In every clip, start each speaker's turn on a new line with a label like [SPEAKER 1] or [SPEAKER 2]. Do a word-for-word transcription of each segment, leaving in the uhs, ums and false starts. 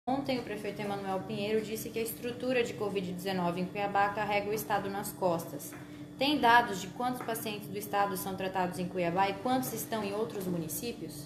[SPEAKER 1] Ontem, o prefeito Emanuel Pinheiro disse que a estrutura de covid dezenove em Cuiabá carrega o estado nas costas. Tem dados de quantos pacientes do estado são tratados em Cuiabá e quantos estão em outros municípios?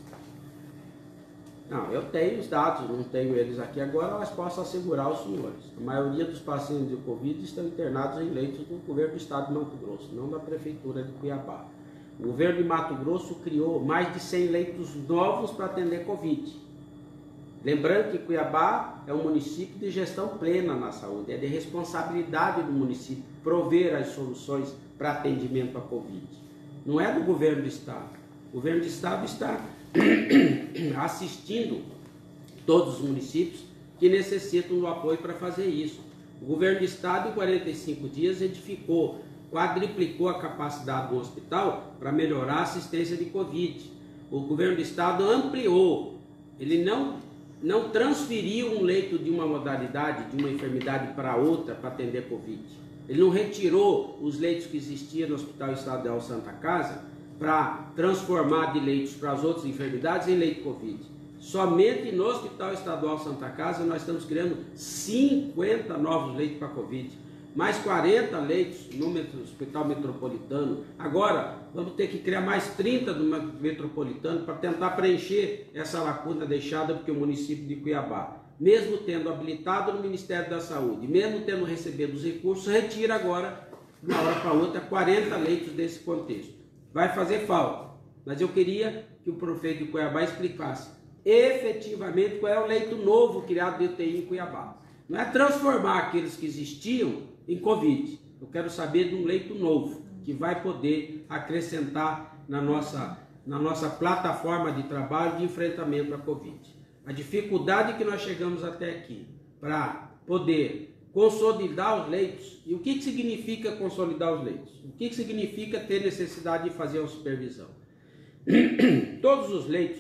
[SPEAKER 2] Não, eu tenho os dados, não tenho eles aqui agora, mas posso assegurar aos senhores. A maioria dos pacientes de Covid estão internados em leitos do governo do estado de Mato Grosso, não da prefeitura de Cuiabá. O governo de Mato Grosso criou mais de cem leitos novos para atender Covid. Lembrando que Cuiabá é um município de gestão plena na saúde, é de responsabilidade do município prover as soluções para atendimento à Covid. Não é do governo do estado. O governo do estado está assistindo todos os municípios que necessitam do apoio para fazer isso. O governo do estado, em quarenta e cinco dias, edificou, quadriplicou a capacidade do hospital para melhorar a assistência de Covid. O governo do estado ampliou, ele não, não transferiu um leito de uma modalidade, de uma enfermidade para outra para atender Covid. Ele não retirou os leitos que existiam no Hospital Estadual Santa Casa para transformar de leitos para as outras enfermidades em leito Covid. Somente no Hospital Estadual Santa Casa nós estamos criando cinquenta novos leitos para Covid, mais quarenta leitos no Hospital Metropolitano. Agora vamos ter que criar mais trinta no Metropolitano para tentar preencher essa lacuna deixada porque o município de Cuiabá, mesmo tendo habilitado no Ministério da Saúde, mesmo tendo recebido os recursos, retira agora, de uma hora para outra, quarenta leitos desse contexto. Vai fazer falta, mas eu queria que o prefeito de Cuiabá explicasse efetivamente qual é o leito novo criado de U T I em Cuiabá. Não é transformar aqueles que existiam em Covid. Eu quero saber de um leito novo, que vai poder acrescentar na nossa, na nossa plataforma de trabalho de enfrentamento à Covid. A dificuldade que nós chegamos até aqui para poder consolidar os leitos. E o que, que significa consolidar os leitos? O que, que significa ter necessidade de fazer a supervisão? Todos os leitos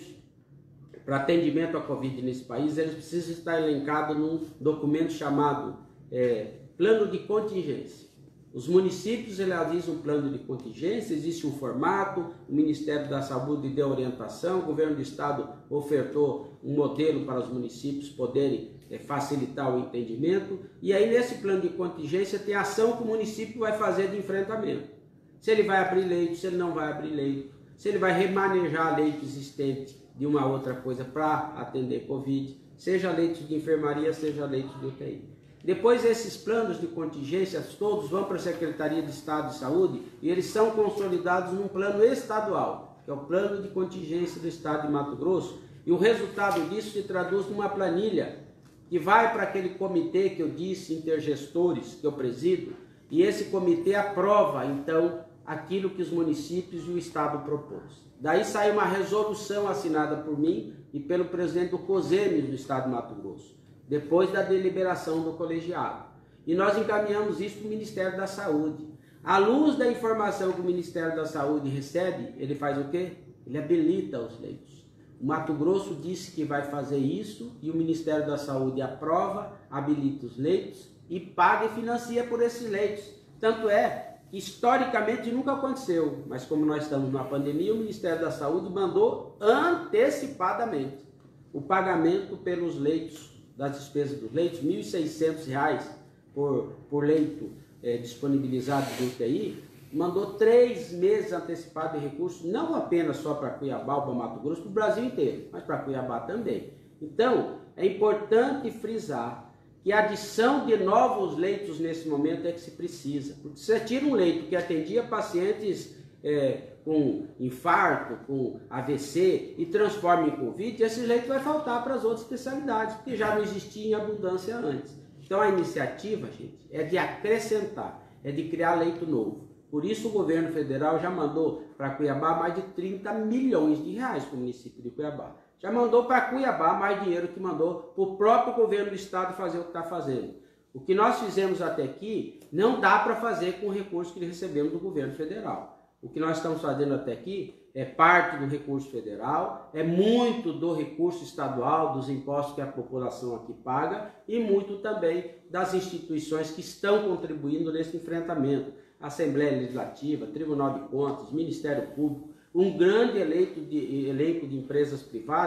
[SPEAKER 2] para atendimento à Covid nesse país, eles precisam estar elencados num documento chamado é, plano de contingência. Os municípios realizam um plano de contingência, existe um formato, o Ministério da Saúde deu orientação, o governo do estado ofertou um modelo para os municípios poderem é, facilitar o entendimento, e aí nesse plano de contingência tem a ação que o município vai fazer de enfrentamento. Se ele vai abrir leito, se ele não vai abrir leito, se ele vai remanejar leito existente de uma outra coisa para atender Covid, seja leitos de enfermaria, seja leitos de U T I. Depois esses planos de contingências todos vão para a Secretaria de Estado de Saúde e eles são consolidados num plano estadual, que é o plano de contingência do estado de Mato Grosso, e o resultado disso se traduz numa planilha que vai para aquele comitê que eu disse, intergestores, que eu presido, e esse comitê aprova então aquilo que os municípios e o estado propôs. Daí sai uma resolução assinada por mim e pelo presidente do COSEMES do estado de Mato Grosso, depois da deliberação do colegiado. E nós encaminhamos isso para o Ministério da Saúde. À luz da informação que o Ministério da Saúde recebe, ele faz o quê? Ele habilita os leitos. O Mato Grosso disse que vai fazer isso e o Ministério da Saúde aprova, habilita os leitos e paga e financia por esses leitos. Tanto é que historicamente nunca aconteceu, mas como nós estamos na pandemia, o Ministério da Saúde mandou antecipadamente o pagamento pelos leitos, das despesas dos leitos, mil e seiscentos reais por, por leito é, disponibilizado de U T I, mandou três meses antecipado de recursos, não apenas só para Cuiabá ou para Mato Grosso, para o Brasil inteiro, mas para Cuiabá também. Então, é importante frisar que a adição de novos leitos nesse momento é que se precisa. Porque se você tira um leito que atendia pacientes é, com infarto, com A V C e transforma em Covid, esse leito vai faltar para as outras especialidades, porque já não existia em abundância antes. Então a iniciativa, gente, é de acrescentar, é de criar leito novo. Por isso o governo federal já mandou para Cuiabá mais de trinta milhões de reais para o município de Cuiabá. Já mandou para Cuiabá mais dinheiro que mandou para o próprio governo do estado fazer o que está fazendo. O que nós fizemos até aqui não dá para fazer com o recurso que recebemos do governo federal. O que nós estamos fazendo até aqui é parte do recurso federal, é muito do recurso estadual, dos impostos que a população aqui paga e muito também das instituições que estão contribuindo nesse enfrentamento. Assembleia Legislativa, Tribunal de Contas, Ministério Público, um grande elenco de, elenco de empresas privadas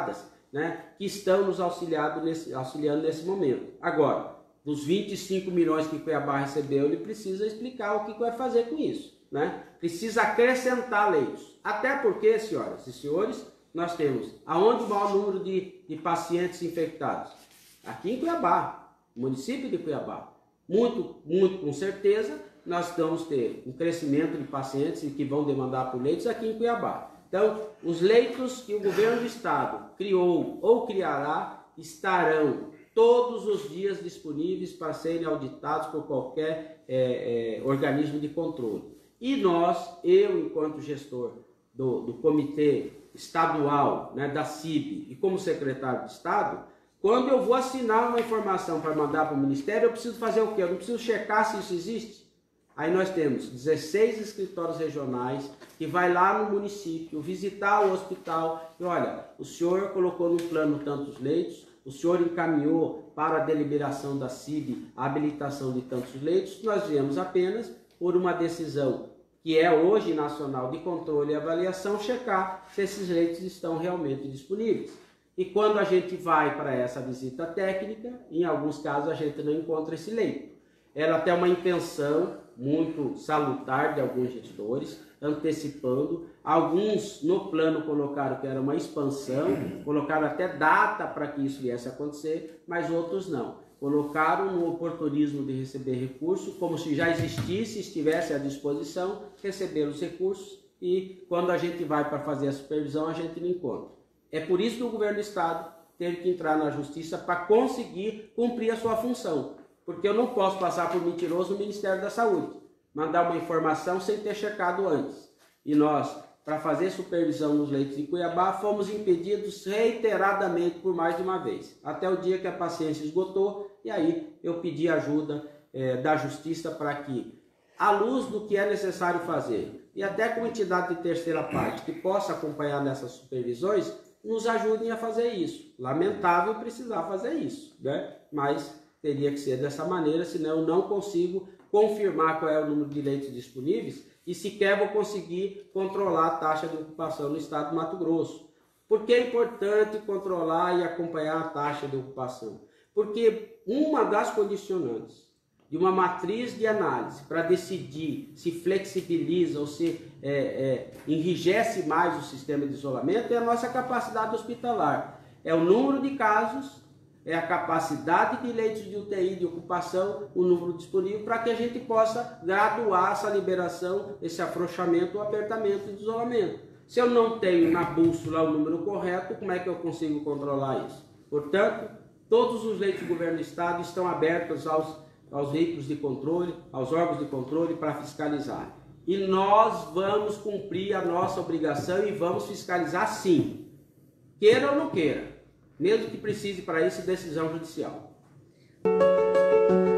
[SPEAKER 2] né, que estão nos auxiliando nesse, auxiliando nesse momento. Agora, dos vinte e cinco milhões que Cuiabá recebeu, ele precisa explicar o que vai fazer com isso, né? Precisa acrescentar leitos. Até porque, senhoras e senhores, nós temos aonde o maior número de, de pacientes infectados? Aqui em Cuiabá, município de Cuiabá. Muito, muito com certeza, nós vamos ter um crescimento de pacientes que vão demandar por leitos aqui em Cuiabá. Então, os leitos que o governo do estado criou ou criará estarão todos os dias disponíveis para serem auditados por qualquer é, é, organismo de controle. E nós, eu enquanto gestor do, do comitê estadual, né, da C I B, e como secretário de Estado, quando eu vou assinar uma informação para mandar para o Ministério, eu preciso fazer o quê? Eu não preciso checar se isso existe? Aí nós temos dezesseis escritórios regionais que vai lá no município visitar o hospital e olha, o senhor colocou no plano tantos leitos, o senhor encaminhou para a deliberação da C I B a habilitação de tantos leitos, nós viemos apenas por uma decisão que é hoje nacional de controle e avaliação, checar se esses leitos estão realmente disponíveis. E quando a gente vai para essa visita técnica, em alguns casos a gente não encontra esse leito. Ela tem uma intenção muito salutar de alguns gestores, antecipando. Alguns no plano colocaram que era uma expansão, colocaram até data para que isso viesse a acontecer, mas outros não. Colocaram no oportunismo de receber recursos, como se já existisse, estivesse à disposição, receber os recursos e quando a gente vai para fazer a supervisão, a gente não encontra. É por isso que o governo do estado teve que entrar na justiça para conseguir cumprir a sua função. Porque eu não posso passar por mentiroso no Ministério da Saúde, mandar uma informação sem ter checado antes. E nós, para fazer supervisão nos leitos de Cuiabá, fomos impedidos reiteradamente por mais de uma vez. Até o dia que a paciência esgotou, e aí eu pedi ajuda é, da Justiça para que, à luz do que é necessário fazer, e até com entidade de terceira parte que possa acompanhar nessas supervisões, nos ajudem a fazer isso. Lamentável precisar fazer isso, né? Mas teria que ser dessa maneira, senão eu não consigo confirmar qual é o número de leitos disponíveis e sequer vou conseguir controlar a taxa de ocupação no estado do Mato Grosso. Por que é importante controlar e acompanhar a taxa de ocupação? Porque uma das condicionantes de uma matriz de análise para decidir se flexibiliza ou se é, é, enrijece mais o sistema de isolamento é a nossa capacidade hospitalar. É o número de casos, é a capacidade de leitos de U T I de ocupação, o número disponível, para que a gente possa graduar essa liberação, esse afrouxamento ou apertamento de isolamento. Se eu não tenho na bússola o número correto, como é que eu consigo controlar isso? Portanto, todos os leitos do governo do estado estão abertos aos aos veículos de controle, aos órgãos de controle para fiscalizar. E nós vamos cumprir a nossa obrigação e vamos fiscalizar sim, queira ou não queira, mesmo que precise para isso decisão judicial.